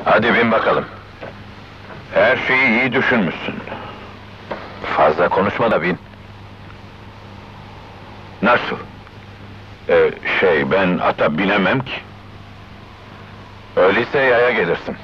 Hadi bin bakalım. Her şeyi iyi düşünmüşsün. Fazla konuşma da bin. Nasıl? Ben ata binemem ki. Öyleyse yaya gelirsin.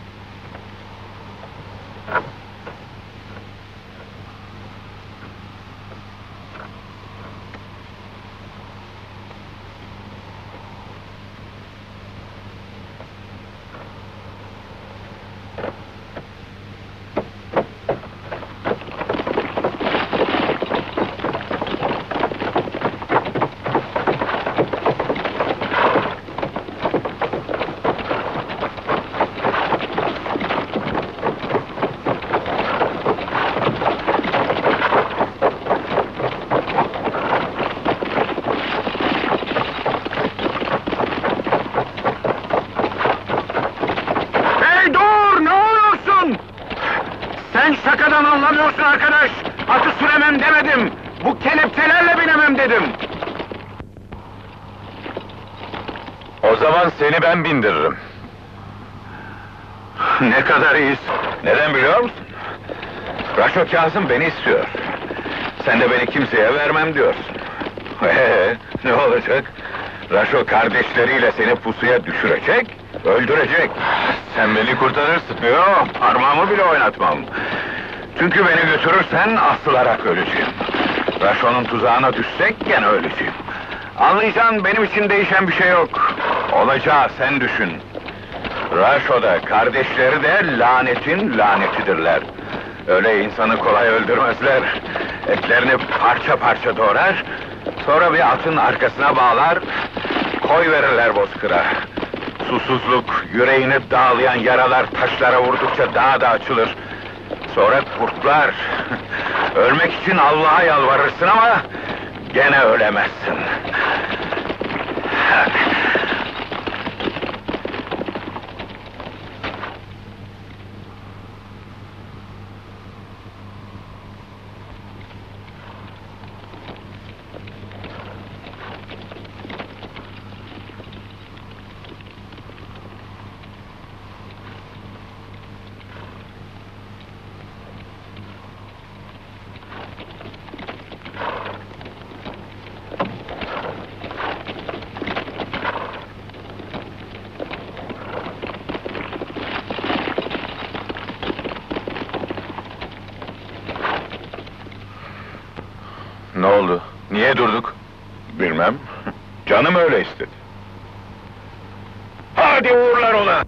Sen şakadan anlamıyorsun arkadaş! Atı süremem demedim! Bu kelepçelerle binemem dedim! O zaman seni ben bindiririm. Ne kadar iyisin! Neden biliyor musun? Raşo Kazım beni istiyor. Sen de beni kimseye vermem diyorsun. Ne olacak? Raşo kardeşleriyle seni pusuya düşürecek, öldürecek. Sen beni kurtarırsın. Yok, parmağımı bile oynatmam. Çünkü beni götürürsen asılarak öleceğim. Raşo'nun tuzağına düşsek gene öleceğim. Anlayacağın benim için değişen bir şey yok. Olacağı sen düşün. Raşo da, kardeşleri de lanetin lanetidirler. Öyle insanı kolay öldürmezler. Etlerini parça parça doğrar, sonra bir atın arkasına bağlar, koy verirler bozkıra. Susuzluk, yüreğini dağlayan yaralar taşlara vurdukça daha da açılır. Sonra kurtlar. Ölmek için Allah'a yalvarırsın ama gene ölemezsin. Ne oldu? Niye durduk? Bilmem. Canım öyle istedi. Hadi uğurlar ola!